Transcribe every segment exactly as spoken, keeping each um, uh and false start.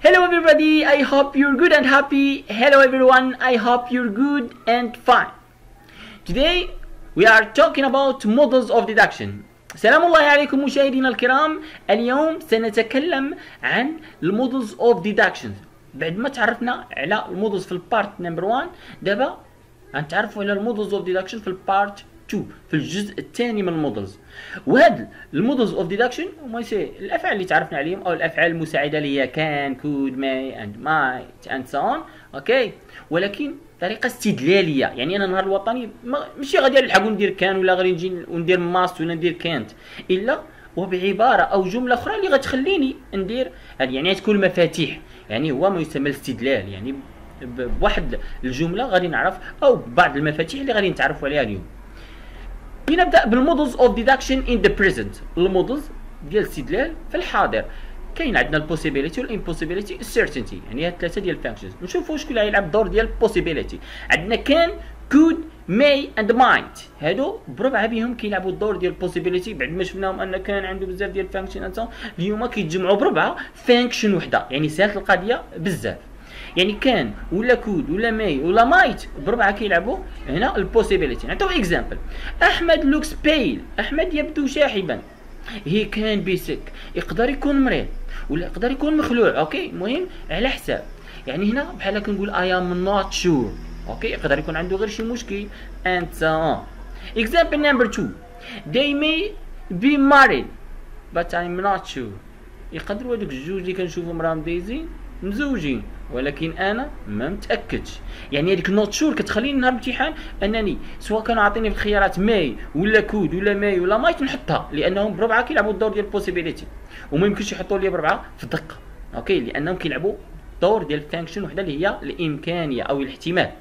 Hello everybody, I hope you're good and happy. Hello everyone, I hope you're good and fine. Today we are talking about models of deduction. سلام الله عليكم مشاهدينا الكرام. اليوم سنتكلم عن المودلز اوف ديدكشن. بعد ما تعرفنا على المودلز في البارت نمبر واحد، دابا غنتعرفوا على المودلز اوف ديدكشن في البارت اثنين، في الجزء الثاني من المودلز. وهاد المودلز اوف ديدكشن هما الافعال اللي تعرفنا عليهم، او الافعال المساعده اللي هي كان، كود، ماي اند مايت اند سو اون. اوكي، ولكن طريقه استدلاليه. يعني انا نهار الوطني ماشي غادي نلحق وندير كان، ولا غادي نجي وندير ماست ولا ندير كانت، الا وبعباره او جمله اخرى اللي غتخليني ندير هذه. يعني تكون مفاتيح، يعني هو ما يسمى الاستدلال. يعني بواحد الجمله غادي نعرف، او بعض المفاتيح اللي غادي نتعرفوا عليها اليوم. نبدا بالمودلز اوف ديدكشن ان ذا بريزنت. المودلز ديال الاستدلال في الحاضر. كاين عندنا البوسيبيليتي والامبوسيبيليتي السيرتينتي، يعني هاد ثلاثه ديال الفانكشنز. نشوفوا شكون اللي غيلعب الدور ديال البوسيبيليتي. عندنا كان، كود، ماي اند مايت. هادو بربعه بهم كيلعبوا الدور ديال البوسيبيليتي. بعد ما شفناهم ان كان عنده بزاف ديال الفانكشن، اليوم كيتجمعوا بربعه فانكشن وحده. يعني سهلت القضيه بزاف. يعني كان ولا كود ولا ماي ولا مايت، بربعه كيلعبوا هنا البوسيبيليتي. نعطيو اكزامبل. احمد لوكس بيل. احمد يبدو شاحبا. هي كان بي سيك. يقدر يكون مريض ولا يقدر يكون مخلوع. اوكي، المهم على حساب. يعني هنا بحال كنقول اي ام نوت شور. اوكي، يقدر يكون عنده غير شي مشكل and so on. example number two. they may be married but I'm not sure. يقدروا هذوك الجوج اللي كنشوفهم راهم دايزين مزوجين، ولكن انا ما متاكدش. يعني هذيك نوت شور كتخليني نهار الامتحان انني سواء كانوا عاطيني في الخيارات ماي ولا كود ولا ماي ولا مايت نحطها، لانهم بربعه كيلعبوا الدور ديال البوسيبيليتي، وما يمكنش يحطوا لي بربعه في الدقه. اوكي، لانهم كيلعبوا دور ديال الفانكشن وحده اللي هي الامكانيه او الاحتمال.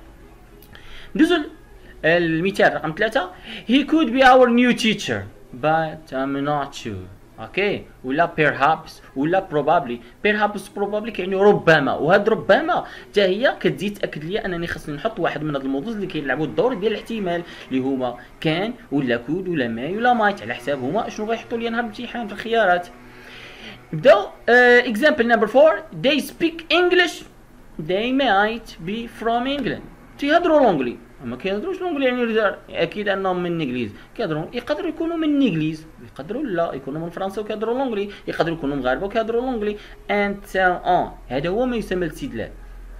ندوزو المثال رقم ثلاثة. he could be our new teacher but I'm not sure. اوكي، ولا perhaps ولا probably. perhaps probably كيعني ربما، وهاد ربما حتى هي كتزيد تاكد لي انني خاصني نحط واحد من هاد المودلز اللي كيلعبوا الدور ديال الاحتمال، اللي هما كان ولا كود ولا ماي ولا مايت، على حساب هما شنو غيحطوا لي نهار الامتحان في الخيارات. نبداو. example number four. they speak English. they might be from England. تيهضروا لونجلي. ما كيهضروش لونجلي يعني اكيد انهم من الانجليز. كيهضروا، يقدروا يكونوا من الانجليز، يقدروا لا يكونوا من فرنسا وكيهضروا لونجلي، يقدروا يكونوا مغاربه وكيهضروا لونجلي and so on. هذا هو ما يسمى الاستدلال.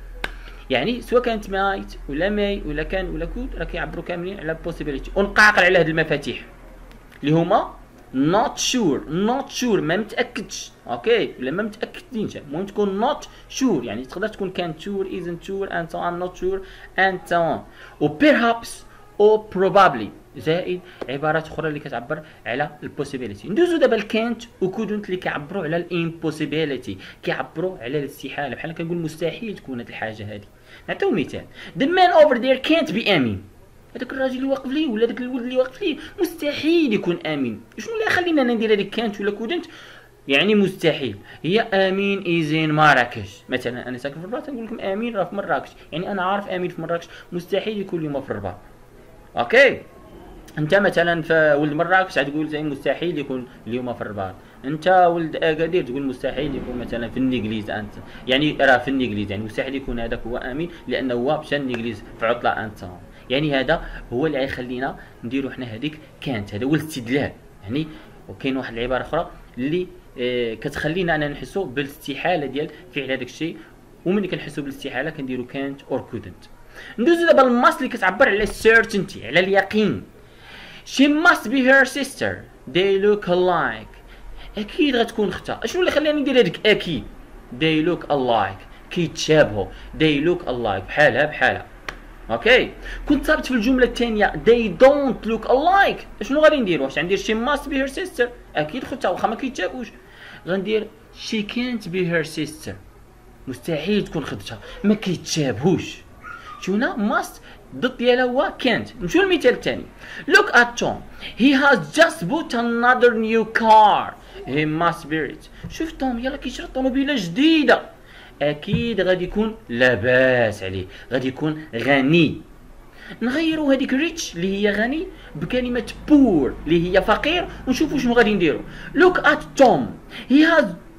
يعني سواء كانت مايت ولا ماي ولا كان ولا كود، راه كيعبروا كاملين على possibility. ونقعقل على هاد المفاتيح اللي هما not sure. not sure ما متاكدش. اوكي، ولا ما متاكدينش. المهم تكون not sure، يعني تقدر تكون can't sure, isn't sure and so on, not sure and so on. و perhaps او probably زائد عبارات اخرى اللي كتعبر على البوسيبيليتي. ندوزو دابا الكانت وكودنت اللي كيعبروا على الامبوسيبيليتي، كيعبروا على الاستحاله. بحال كنقول مستحيل تكون هاد الحاجه هادي. نعطيو مثال. the man over there can't be امين. هذاك الراجل اللي واقف ليه ولا داك الولد اللي واقف ليه مستحيل يكون امين. شنو اللي خلينا انا ندير هذيك كانت ولا كودنت؟ يعني مستحيل. هي امين ايزين مراكش مثلا. انا ساكن في الرباط، نقول لكم امين راه في مراكش، يعني انا عارف امين في مراكش مستحيل يكون اليوم في الرباط. اوكي، انت مثلا في ولد مراكش تقول زي مستحيل يكون اليوم في الرباط. انت ولد اكادير تقول مستحيل يكون مثلا في الانجليز. انت يعني راه في الانجليز، يعني مستحيل يكون هذاك هو امين لانه هو مشى الانجليز في عطله انت. يعني هذا هو اللي غيخلينا نديرو حنا هذيك كانت. هذا هو الاستدلال. يعني وكاين واحد العباره اخرى اللي آه كتخلينا انا نحسو بالاستحاله ديال فعل هذاك الشيء، وملي كنحسو بالاستحاله كنديرو كانت اور كودنت. ندوزو دابا الماس اللي كتعبر على certainty، على اليقين. she must be her sister. they look alike. اكيد غتكون اختها. شنو اللي خلاني ندير هذيك اكيد؟ they look alike، كيتشابهوا. they look alike، بحالها بحالها. اوكي، كنت صابت في الجمله الثانيه they don't look alike. شنو غادي ندير؟ واش غندير she must be her sister؟ اكيد خوتها واخا ما كيتشابهوش. غندير she can't be her sister. مستحيل تكون خدتها، ما كيتشابهوش. شو هنا must ضد ديالها هو can't. نمشيو للمثال الثاني. look at Tom. he has just bought another new car. he must be rich. شوف توم يلا كيشري طوموبيله جديده، اكيد غادي يكون لاباس عليه، غادي يكون غني. نغيروا هذيك ريتش اللي هي غني بكلمه بور اللي هي فقير، ونشوفوا شنو غادي نديروا. look at Tom. he has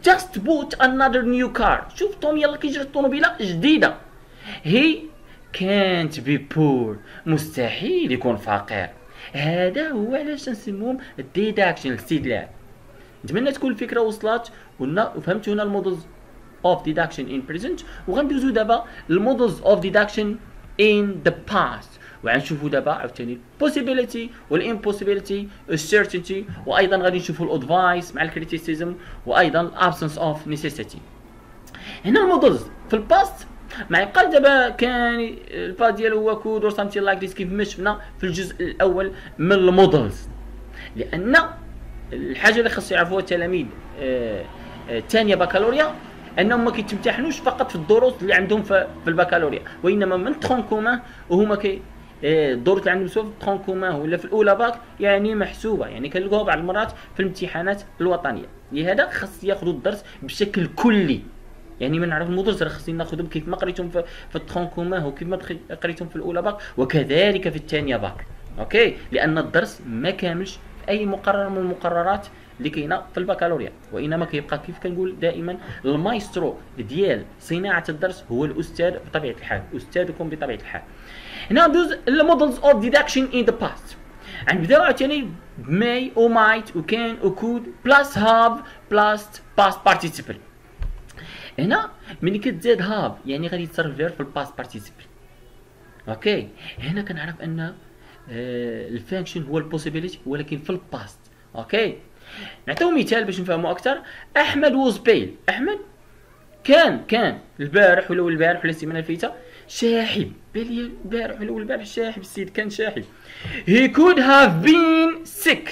just bought another new car. شوف توم يلا كيجري طوموبيله جديده. he can't be poor. مستحيل يكون فقير. هذا هو علاش نسموهم الديداكشن الاستدلال. نتمنى تكون الفكره وصلت وفهمتوا هنا المودلز of deduction in present. وغندوزو دابا المودلز of deduction in the past، وغنشوفوا دابا عاوتاني possibility وال impossibility certainty، وايضا غادي نشوفوا الادفايس مع الكريتيسيزم، وايضا absence of necessity. هنا المودلز في الباست مع يبقى دابا كان الباس ديالو هو كود اور something like this كيف ما شفنا في الجزء الاول من المودلز، لان الحاجه اللي خاص يعرفوها التلاميذ الثانيه بكالوريا انهم ما كيتمتحنوش فقط في الدروس اللي عندهم في البكالوريا، وانما من ترون كومان، وهما كي الدروس اللي عندهم سواء في ترون كومان ولا في الاولى باك يعني محسوبه، يعني كنلقاوها بعض المرات في الامتحانات الوطنيه. لهذا خاص ياخذوا الدرس بشكل كلي، يعني ما نعرف المدرس راه خاصني ناخذهم كيف ما قريتهم في, في الترون كومان وكيف ما قريتهم في الاولى باك وكذلك في الثانيه باك. اوكي، لان الدرس ما كاملش في اي مقرر من المقررات اللي كاينه في البكالوريا، وانما كيبقى كيف كنقول دائما المايسترو ديال صناعه الدرس هو الاستاذ بطبيعه الحال، استاذكم بطبيعه الحال. هنا ندوز المودلز اوف ديدكشن ان ذا باست. غنبداو عاوتاني بماي و مايت و كان و كود بلاس هاف بلاس باست بارتيسيبل. هنا ملي كتزاد هاف يعني غادي تصرف فير في الباست بارتيسيبل. اوكي، هنا كنعرف ان آه الفانكشن هو البوسيبيليتي ولكن في الباست. اوكي، نعطيو مثال باش نفهمو اكثر. احمد ووز بيل، احمد كان كان البارح ولا البارح ولا السيمانه الفايته شاحب، بالي البارح ولا البارح شاحب، السيد كان شاحب. he could have been sick،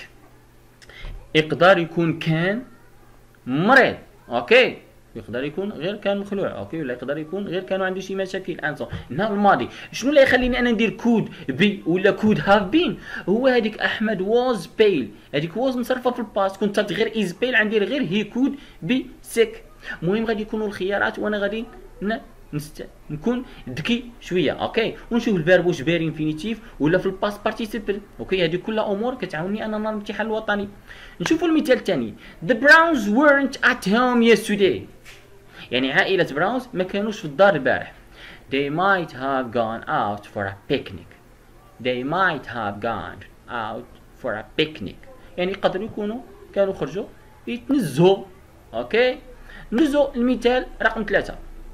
يقدر يكون كان مريض. اوكي، يقدر يكون غير كان مخلوع. اوكي، ولا يقدر يكون غير كانوا عنده شي مشاكل. انسون هنا الماضي، شنو اللي يخليني انا ندير كود بي ولا كود هاف بين؟ هو هذيك احمد واز بيل، هذيك واز مصرفه في الباست، كنت غير از بيل عندي غير هي كود بي سيك. المهم غادي يكونوا الخيارات وانا غادي نست... نكون ذكي شويه. اوكي، ونشوف الفيرب واش باري انفينيتيف ولا في الباست بارتيسيبل. اوكي، هذه كلها امور كتعاوني انا نهار الامتحان الوطني. نشوفوا المثال الثاني. The Browns weren't at home yesterday، يعني عائلة براونز ما كانوش في الدار البارح. They might have gone out for a picnic. They might have gone out for a picnic، يعني يقدروا يكونوا كانوا خرجوا يتنزهوا. اوكي، ندوزو المثال رقم ثلاثة.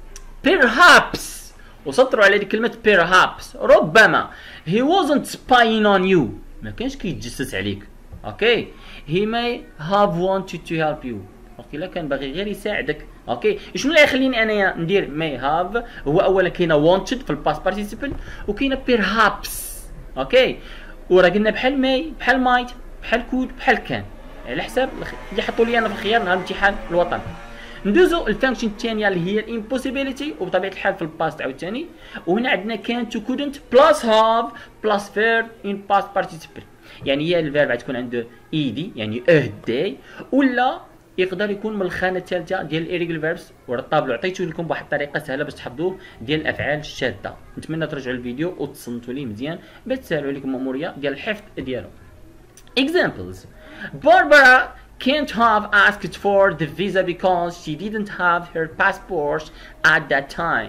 Perhaps، وسطروا على هذه كلمة perhaps، ربما. He wasn't spying on you، ما كانش كيتجسس عليك. اوكي، he may have wanted to help you، اوكي لا كان باغي غير يساعدك. اوكي، شنو اللي يخليني انايا ندير may have؟ هو اولا كاينه wanted في الباست بارتيسيبل وكاينه perhaps. اوكي، وراه قلنا بحال ماي بحال مايت بحال كود بحال كان، على حساب اللي حطوا لي انا في الخيار نهار الامتحان الوطني. ندوزو الفانكشن الثانيه اللي هي الامبوسيبيليتي، وبطبيعه الحال في الباست عاوتاني. وهنا عندنا كان تو كودنت بلاس هاف بلاس فيرب ان باست بارتيسيبل، يعني هي الفيرب غتكون عنده اي دي يعني اه داي، ولا يقدر يكون من الخانه الثالثه ديال الايريجل فيربس. ورا الطابلو عطيتو لكم بواحد الطريقه سهله باش تحفظوه ديال الافعال الشاذه. نتمنى ترجعوا الفيديو وتصنتوا ليه مزيان باش تسهلوا عليكم الاموريه ديال الحفظ ديالو. Examples. Barbara can't have asked for the visa because she didn't have her passport at that time.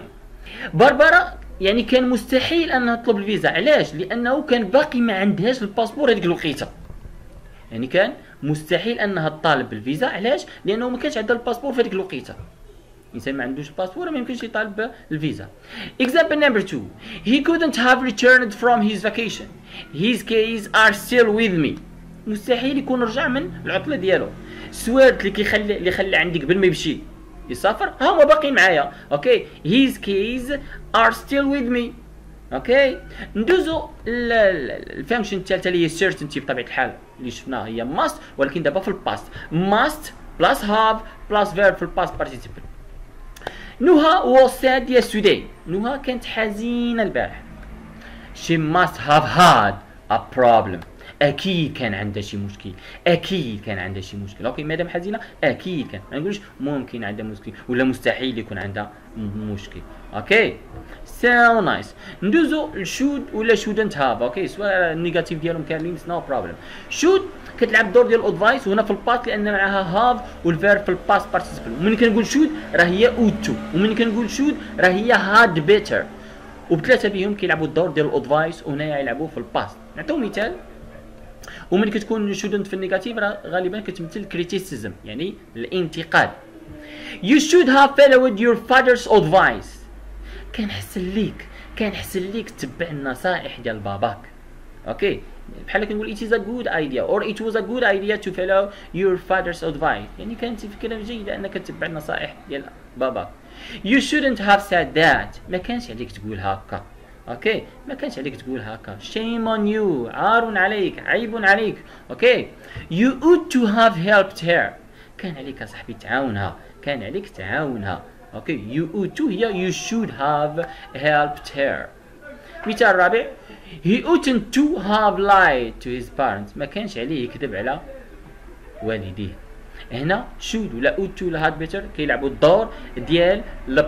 باربرا يعني كان مستحيل انها تطلب الفيزا. علاش؟ لانه كان باقي ما عندهاش الباسبور هذيك الوقيته. يعني كان مستحيل انها تطالب بالفيزا. علاش؟ لانه ما كانش عندها الباسبور في هذيك الوقيته. الانسان ما عندوش الباسبور ما يمكنش يطالب بالفيزا. Example number two. He couldn't have returned from his vacation. His keys are still with me. مستحيل يكون رجع من العطله ديالو. السوارت اللي كيخلي اللي خلى عندي قبل ما يمشي يسافر ها هما باقيين معايا. اوكي، his keys are still with me. اوكي، ندوزو الفانكشن الثالثه اللي هي certainty. بطبيعه الحال اللي شفناها هي must، ولكن دابا في الباست must plus have plus verb في الباست participle. نهى was sad yesterday. نهى كانت حزينه البارح. She must have had a problem. اكيد كان عندها شي مشكل، اكيد كان عندها شي مشكل. اوكي مادام حزينه اكيد كان، ما نقولش ممكن عندها مشكل ولا مستحيل يكون عندها مشكل. اوكي سو نايس. ندوزو لشود ولا شودنت هاف. اوكي سواء النيجاتيف ديالهم كاملين نو بروبليم. شود كتلعب الدور ديال الادفايس وهنا في الباست لان معاها هاف والفيرب في الباست بارتيسيبل. ومن كنقول شود راه هي اوتو، ومن كنقول شود راه هي هاد بيتر، وبثلاثه فيهم كيلعبوا الدور ديال الادفايس وهنايا يلعبوا في الباست. نعطيو مثال. ومن كتكون شودنت في النيجاتيف راه غالبا كتمثل كريتيسيزم يعني الانتقاد. You should have followed your father's advice. كان حسن ليك كان حسن ليك تتبع النصائح ديال باباك. اوكي بحال كنقول it is a good idea or it was a good idea to follow your father's advice، يعني كانت فكره جيده انك تتبع النصائح ديال باباك. You shouldn't have said that. ما كانش عليك تقول هكا. اوكي ما كانش عليك تقول هكا. shame on you. عار عليك، عيب عليك. اوكي you ought to have helped her. كان عليك صاحبي تعاونها، كان عليك تعاونها. اوكي you ought to هي you should have helped her. مثال رابع he oughtn't to have lied to his parents. ما كانش عليه يكذب على والديه. هنا should ولا ought to ولا had better كيلعبوا الدور ديال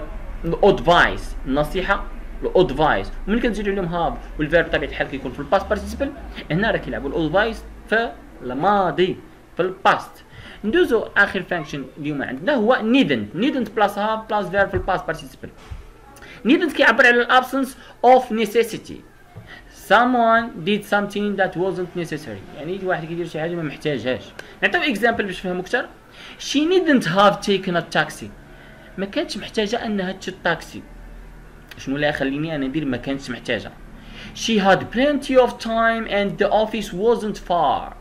الادفايس، النصيحه الادفايس. ومن كنزيدوا عليهم هاف والفيرب بطبيعه الحال كيكون في الباست بارتيسيبل، هنا راه كيلعبوا الادفايس في الماضي في الباست. ندوزو اخر فانكشن اليوم عندنا هو needn't. needn't بلاس هاف بلاس فيرب في الباست بارتيسيبل. needn't كيعبر على الابسنس اوف necessity. someone did something that wasn't necessary، يعني واحد كيدير شي حاجه ما محتاجهاش. نعطيو اكزامبل باش نفهمو اكثر. she needn't have taken a taxi. ما كانتش محتاجه انها تشد طاكسي. شنو اللي يخليني انا ندير ما كانتش محتاجه؟ she had plenty of time and the office wasn't far.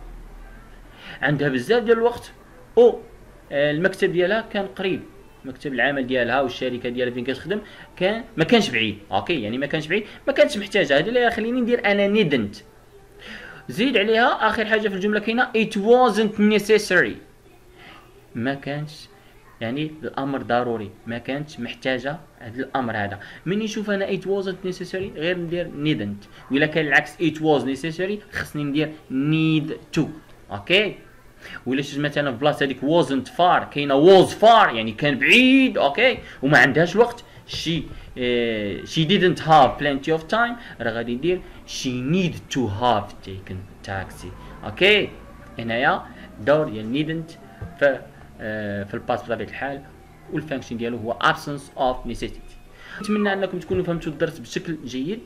عندها بزاف ديال الوقت او المكتب ديالها كان قريب، مكتب العمل ديالها والشركه ديالها فين كتخدم كان ما كانش بعيد. اوكي يعني ما كانش بعيد، ما كانتش محتاجه. هذا اللي يخليني ندير انا needn't. زيد عليها اخر حاجه في الجمله كاينه it wasn't necessary. ما كانش يعني الامر ضروري، ما كانتش محتاجه هذا الامر هذا. من نشوف انا it wasn't necessary غير ندير needn't، ولا كان العكس it was necessary خصني ندير need to. اوكي ولا شي مثلا في بلاصه هذيك wasn't far كاينه was far يعني كان بعيد. اوكي وما عندهاش الوقت. she uh, she didn't have plenty of time راه غادي ندير she need to have taken taxi. اوكي هنايا دور ديال needn't في uh, في الباس بطبيعه الحال، والفانكشن ديالو هو absence of necessity. نتمنى انكم تكونوا فهمتوا الدرس بشكل جيد.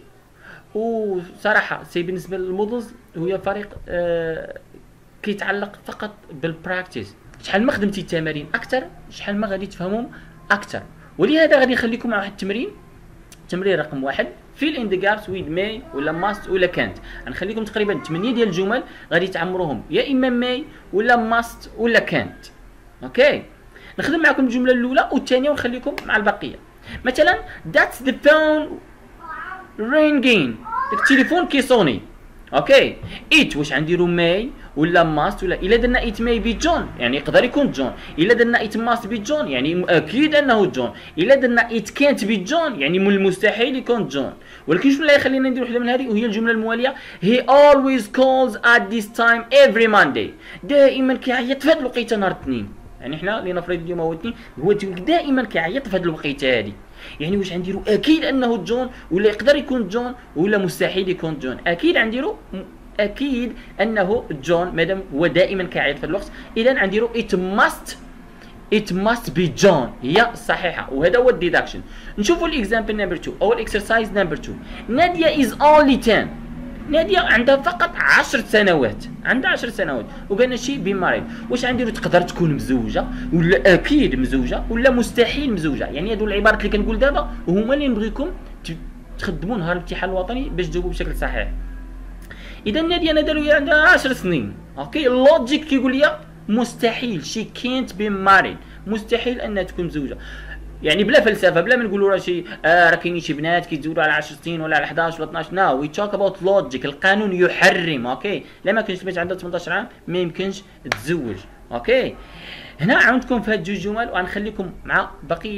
وصراحه سي بالنسبه للمودلز هو فريق uh, كيتعلق فقط بالبراكتيس. شحال ما خدمتي التمارين اكثر شحال ما غادي تفهمهم اكثر. ولهذا غادي نخليكم مع واحد التمرين. تمرين رقم واحد fill in the gaps with may ولا must ولا can't. غنخليكم تقريبا ثمانية ديال الجمل غادي تعمروهم يا اما may ولا must ولا can't. اوكي نخدم معكم الجمله الاولى والثانيه ونخليكم مع البقيه. مثلا that's the phone ringing. التليفون كيصوني. اوكي it واش غنديرو may ولا ماست ولا الا درنا it may be John يعني يقدر يكون جون. الا درنا it must be John يعني اكيد انه جون. الا درنا it can't be John يعني من المستحيل يكون جون. ولكن شنو اللي يخلينا ندير وحده من هذه وهي الجمله المواليه he always calls at this time every Monday. دائما كيعيط في هذه الوقيته نهار الاثنين. يعني حنا لنفرض اليوم هو الاثنين هو دائما كيعيط في هذه الوقيته هذه. يعني واش غنديرو اكيد انه جون ولا يقدر يكون جون ولا مستحيل يكون جون؟ اكيد غنديرو اكيد انه جون مادام هو دائما كيعيط في الوقت. اذا غنديرو it must it must be John هي الصحيحه. وهذا هو الديدكشن. نشوفوا الاكزامبل نمبر اثنين او الاكسرسايز نمبر اثنين. ناديه is only ten. ناديه عندها فقط عشر سنوات. عندها عشر سنوات وقالنا شي بي ماريد. واش غنديرو تقدر تكون مزوجه ولا اكيد مزوجه ولا مستحيل مزوجه؟ يعني هادو العبارات اللي كنقول دابا هما اللي نبغيكم تخدموا نهار الامتحان الوطني باش تجاوبوا بشكل صحيح. اذا ناديه انا داروا عندها عشر سنين. اوكي اللوجيك كيقول لي مستحيل شي كانت بي ماريد، مستحيل انها تكون مزوجه. يعني بلا فلسفه بلا ما نقولوا راه شي آه راه كاينين شي بنات كيتزوجوا على عشر سنين ولا على احداش ولا اثناش. نو وي توك اباوت لوجيك. القانون يحرم. اوكي لا ما كانش بنت عندها ثمنطاش عام ما يمكنش تتزوج. اوكي هنا عندكم في هاد جوج جمل وغنخليكم مع بقيه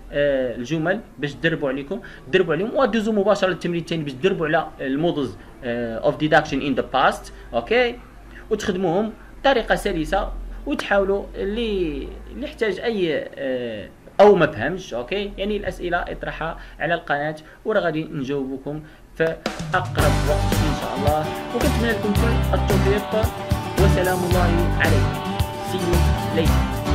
آه الجمل باش تدربوا عليكم تدربوا عليهم، ودوزوا مباشره للتمرين الثاني باش تدربوا على المودلز اوف ديدكشن ان ذا باست. اوكي، وتخدموهم بطريقه سلسه، وتحاولوا اللي اللي يحتاج اي آه او ما فهمش اوكي يعني الاسئله اطرحها على القناه وراه غادي نجاوبكم في اقرب وقت ان شاء الله. وكنتمنى لكم كل التوفيق، وسلام الله عليكم. See you later.